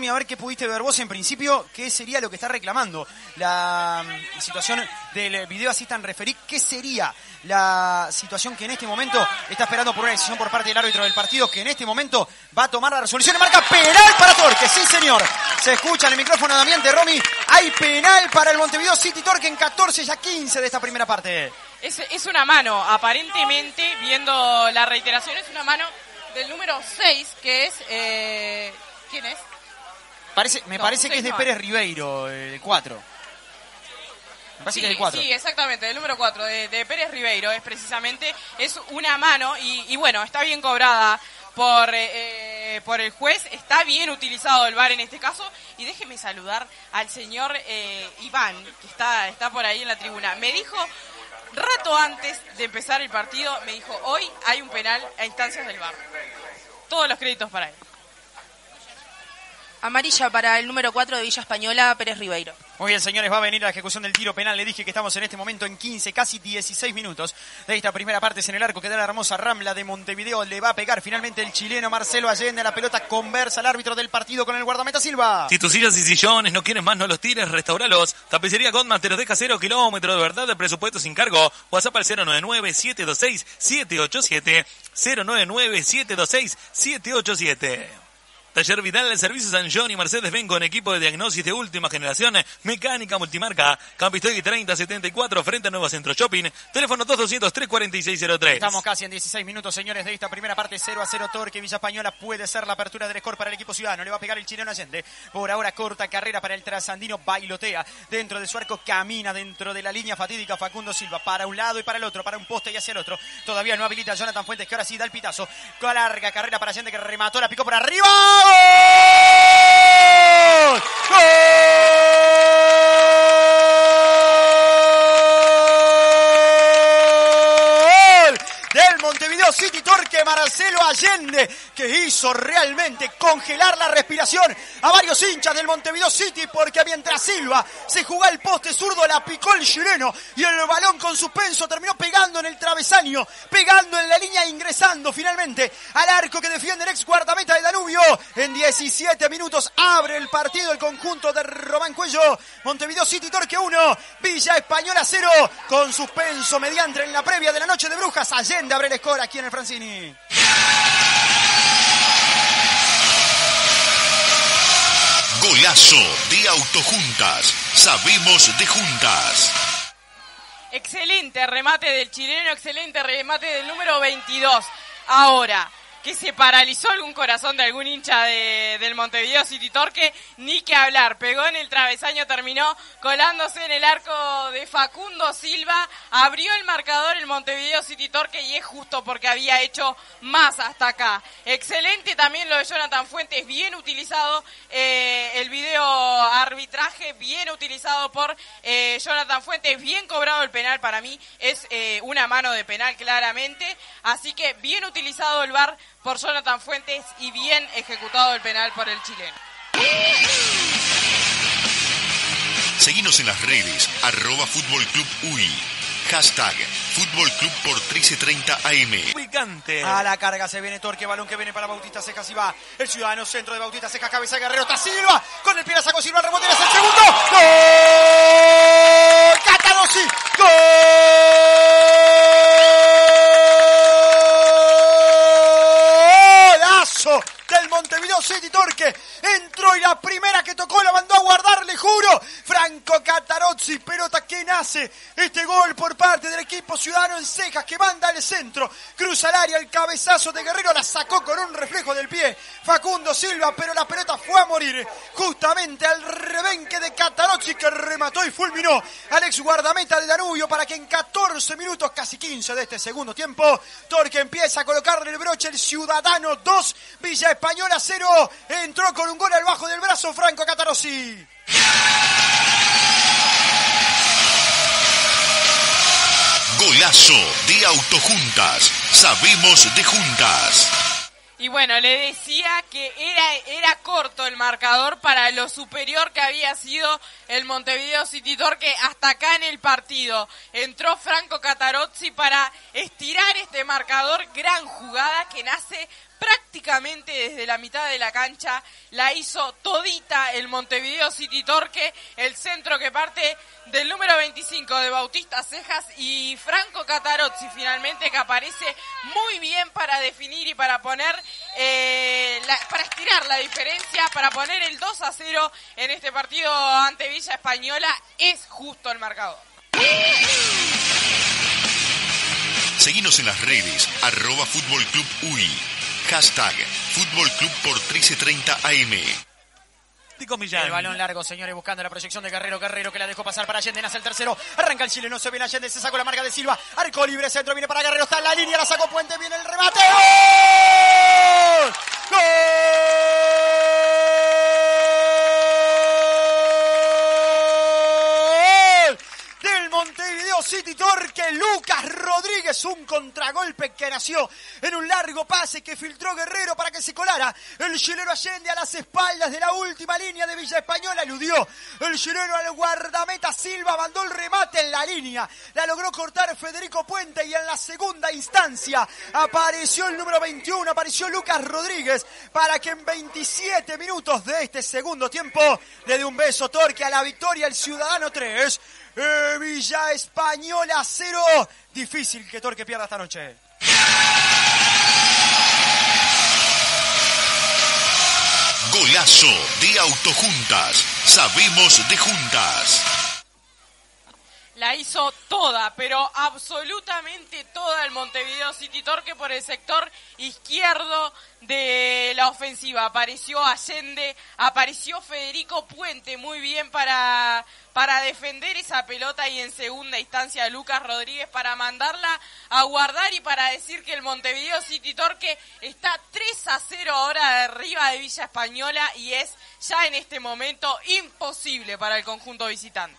Romy, a ver qué pudiste ver vos en principio, qué sería lo que está reclamando la situación del video assistant referee, qué sería la situación que en este momento está esperando por una decisión por parte del árbitro del partido, que en este momento va a tomar la resolución y marca penal para Torque. Sí, señor. Se escucha en el micrófono de ambiente, Romy. Hay penal para el Montevideo City Torque en 14 ya 15 de esta primera parte. Es una mano, aparentemente, viendo la reiteración, es una mano del número 6, que es... ¿quién es? Me parece que es de Pérez Ribeiro, el 4. Me parece que es el 4. Sí, exactamente, del número 4, de Pérez Ribeiro, es precisamente, es una mano y bueno, está bien cobrada por el juez, está bien utilizado el VAR en este caso, y déjeme saludar al señor Iván, que está por ahí en la tribuna. Me dijo, rato antes de empezar el partido, me dijo, hoy hay un penal a instancias del VAR. Todos los créditos para él. Amarilla para el número 4 de Villa Española, Pérez Ribeiro. Muy bien, señores, va a venir la ejecución del tiro penal. Le dije que estamos en este momento en 15, casi 16 minutos de esta primera parte. Es en el arco que da la hermosa Rambla de Montevideo. Le va a pegar finalmente el chileno Marcelo Allende. La pelota conversa al árbitro del partido con el guardameta Silva. Si tus sillas y sillones no quieres más, no los tires, restauralos. Tapicería Godman te los deja 0 kilómetros de verdad de presupuesto sin cargo. WhatsApp al 099-726-787. 099-726-787. Taller Vidal del Servicio San John y Mercedes-Benz con equipo de diagnosis de última generación, mecánica multimarca, Campistegui 3074 frente a Nuevo Centro Shopping, teléfono 2200-34603. Estamos casi en 16 minutos, señores, de esta primera parte. 0-0 Torque. Villa Española puede ser la apertura del score para el equipo ciudadano. Le va a pegar el chileno Allende. Por ahora corta carrera para el trasandino, bailotea dentro de su arco, camina dentro de la línea fatídica Facundo Silva, para un lado y para el otro, para un poste y hacia el otro. Todavía no habilita a Jonathan Fuentes, que ahora sí da el pitazo. Con larga carrera para Allende, que remató, la picó por arriba. ¡Gol! ¡Gol! Del Montevideo City Torque, Marcelo Allende, que hizo realmente congelar la respiración a varios hinchas del Montevideo City, porque mientras Silva se jugaba el poste zurdo, la picó el chileno y el balón con suspenso terminó pegando en el travesaño, pegando en la línea e ingresando finalmente al arco que defiende el ex guardameta de Danubio. En 17 minutos abre el partido el conjunto de Román Cuello. Montevideo City Torque 1, Villa Española 0, con suspenso mediante en la previa de la noche de Brujas. Allende abre el score aquí en el Francini. Golazo de Autojuntas. Sabemos de juntas. Excelente remate del chileno, excelente remate del número 22. Ahora, que se paralizó algún corazón de algún hincha del Montevideo City Torque, ni que hablar. Pegó en el travesaño, terminó colándose en el arco de Facundo Silva. Abrió el marcador el Montevideo City Torque y es justo porque había hecho más hasta acá. Excelente también lo de Jonathan Fuentes, bien utilizado el video arbitraje, bien utilizado por Jonathan Fuentes, bien cobrado el penal. Para mí es una mano de penal claramente, así que bien utilizado el VAR por Jonathan Fuentes y bien ejecutado el penal por el chileno. Seguinos en las redes, @Fútbol Club UI. Hashtag Fútbol Club por 1330 AM. Ubicante. A la carga se viene Torque, balón que viene para Bautista Cejas y va el ciudadano, centro de Bautista Cejas, cabeza de Guerrero, está Silva, con el pie la sacó Silva, el rebote, es el segundo. ¡Gol! ¡Catarossi! ¡Golazo del Montevideo City Torque! Entró y la primera que tocó la mandó a guardar, le juro. Franco Catarozzi, pelota que nace. Este gol por parte del equipo ciudadano en Cejas, que manda al centro. Cruza el área, el cabezazo de Guerrero, la sacó con un reflejo del pie Facundo Silva, pero la pelota fue a morir justamente al rebenque de Catarozzi, que remató y fulminó al ex guardameta de Danubio, para que en 14 minutos, casi 15 de este segundo tiempo, Torque empieza a colocarle el broche. El ciudadano 2, Villa Española 0. Entró con un gol al bajo del brazo Franco Catarozzi. Golazo de Autojuntas. Sabemos de juntas. Y bueno, le decía que era corto el marcador para lo superior que había sido el Montevideo City Torque hasta acá en el partido. Entró Franco Catarozzi para estirar este marcador. Gran jugada que nace prácticamente desde la mitad de la cancha, la hizo todita el Montevideo City Torque, el centro que parte del número 25 de Bautista Cejas y Franco Catarozzi finalmente, que aparece muy bien para definir y para poner, para estirar la diferencia, para poner el 2-0 en este partido ante Villa Española. Es justo el marcador. Seguinos en las redes, @Fútbol Club UI. Hashtag Fútbol Club por 1330 AM. El balón largo, señores, buscando la proyección de Guerrero. Guerrero que la dejó pasar para Allende, nace el tercero. Arranca el chileno, se viene Allende, se sacó la marca de Silva. Arco libre, centro, viene para Guerrero, está en la línea, la sacó Puente, viene el remate. ¡Gol! ¡Gol! Del Montevideo City Torque, Lucas Rodríguez, un contragolpe que nació en un largo pase que filtró Guerrero para que se colara el chileno Allende a las espaldas de la última línea de Villa Española, eludió el chileno al guardameta Silva, mandó el remate en la línea, la logró cortar Federico Puente y en la segunda instancia apareció el número 21, apareció Lucas Rodríguez para que en 27 minutos de este segundo tiempo le dé un beso Torque a la victoria, el Ciudadano 3. Villa Española 0. Difícil que Torque pierda esta noche. Golazo de Autojuntas. Sabemos de juntas. La hizo toda, pero absolutamente toda el Montevideo City Torque por el sector izquierdo de la ofensiva. Apareció Allende, apareció Federico Puente muy bien para defender esa pelota y en segunda instancia Lucas Rodríguez para mandarla a guardar y para decir que el Montevideo City Torque está 3-0 ahora arriba de Villa Española y es ya en este momento imposible para el conjunto visitante.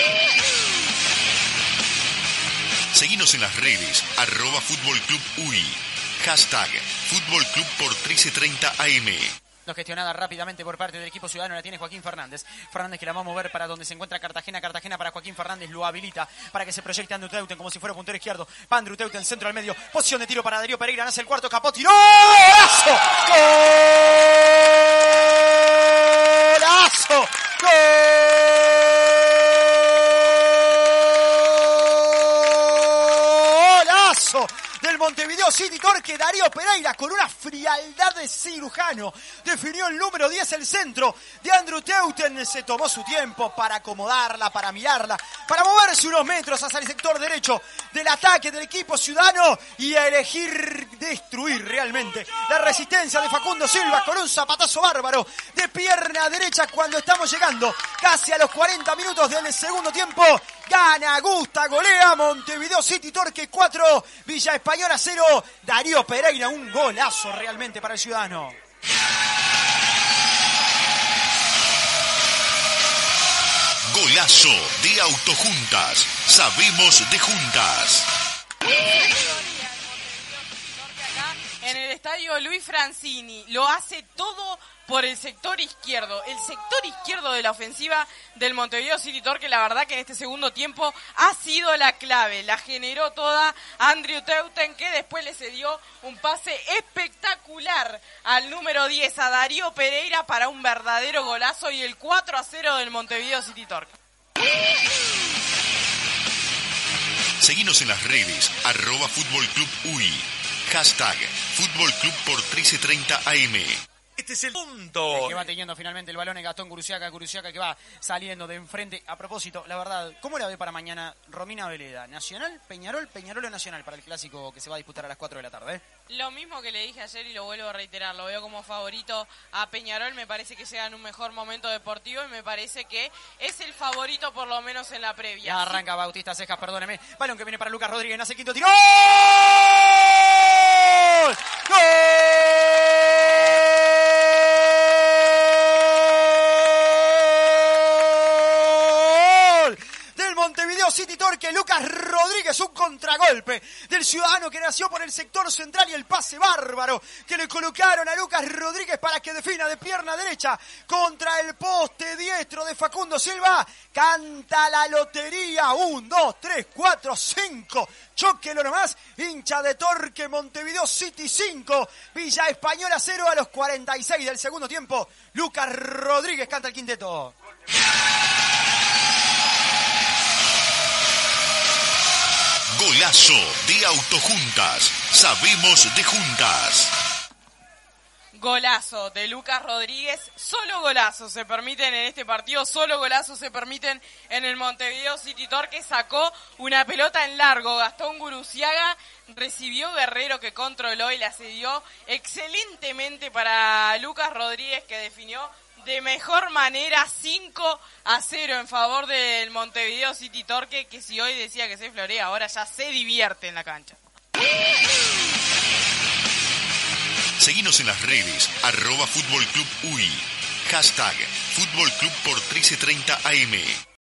Seguinos en las redes, @Fútbol Club UI. Hashtag Fútbol Club por 1330 AM. No gestionada rápidamente por parte del equipo ciudadano, la tiene Joaquín Fernández. Fernández que la va a mover para donde se encuentra Cartagena. Cartagena para Joaquín Fernández, lo habilita para que se proyecte Andrew Teuten como si fuera puntero izquierdo. Va Andrew Teuten, centro al medio. Posición de tiro para Darío Pereira, nace el cuarto, Capó, tiró. ¡Golazo! ¡Golazo! ¡Golazo! Del Montevideo City Torque, Darío Pereira con una frialdad de cirujano definió el número 10, el centro de Andrew Teuten. Se tomó su tiempo para acomodarla, para mirarla, para moverse unos metros hacia el sector derecho del ataque del equipo ciudadano y a elegir destruir realmente la resistencia de Facundo Silva con un zapatazo bárbaro de pierna derecha cuando estamos llegando casi a los 40 minutos del segundo tiempo. Gana, gusta, golea Montevideo City Torque 4, Villa Española 0, Darío Pereira, un golazo realmente para el ciudadano. Golazo de Autojuntas. Sabemos de juntas. En el estadio Luis Francini lo hace todo por el sector izquierdo. El sector izquierdo de la ofensiva del Montevideo City Torque, la verdad que en este segundo tiempo ha sido la clave. La generó toda Andrew Teuten, que después le cedió un pase espectacular al número 10, a Darío Pereira, para un verdadero golazo y el 4-0 del Montevideo City Torque. Seguinos en las redes, @Fútbol Club UI. Hashtag Fútbol Club por 1330 AM. Este es el punto. El que va teniendo finalmente el balón es Gastón Gurusiaca. Gurusiaca que va saliendo de enfrente. A propósito, la verdad, ¿cómo la ve para mañana Romina Veleda? ¿Nacional, Peñarol, Peñarol o Nacional para el clásico que se va a disputar a las 4 de la tarde? Lo mismo que le dije ayer y lo vuelvo a reiterar, lo veo como favorito a Peñarol, me parece que llega en un mejor momento deportivo y me parece que es el favorito por lo menos en la previa. Ya arranca Bautista Cejas, perdóneme. Balón que viene para Lucas Rodríguez, nace el quinto tiro. ¡Gol! ¡Gol! Montevideo City Torque, Lucas Rodríguez, un contragolpe del Ciudadano que nació por el sector central y el pase bárbaro que le colocaron a Lucas Rodríguez para que defina de pierna derecha contra el poste diestro de Facundo Silva. Canta la lotería, 1, 2, 3, 4, 5, chóquelo nomás, hincha de Torque, Montevideo City 5, Villa Española 0 a los 46 del segundo tiempo. Lucas Rodríguez canta el quinteto. Golazo de Autojuntas. Sabemos de juntas. Golazo de Lucas Rodríguez. Solo golazos se permiten en este partido. Solo golazos se permiten en el Montevideo City Torque. Sacó una pelota en largo. Gastón Guruziaga recibió Guerrero que controló y la cedió excelentemente para Lucas Rodríguez, que definió de mejor manera 5-0 en favor del Montevideo City Torque, que si hoy decía que se florea, ahora ya se divierte en la cancha. Seguinos en las redes, @Fútbol Club UI, hashtag Fútbol Club por 1330 AM.